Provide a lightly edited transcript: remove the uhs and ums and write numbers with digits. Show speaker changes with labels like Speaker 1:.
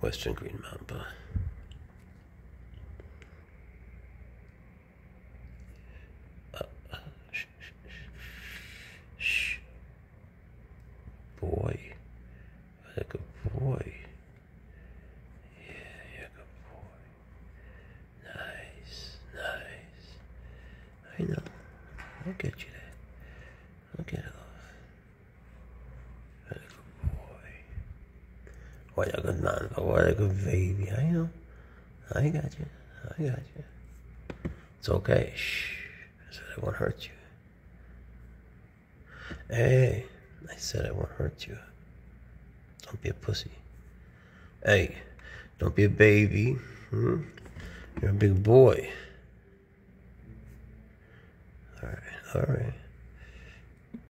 Speaker 1: Western green mamba. Shh, shh, shh. Boy. What a good boy. Yeah, you're a good boy. Nice, nice. I know. I'll get you that. I'll get it off. What a good boy. What a good man. What a good baby. I know. I got you. I got you. It's okay. Shh. I said I won't hurt you. Hey, I said I won't hurt you. Don't be a pussy. Hey, don't be a baby. You're a big boy. All right, all right.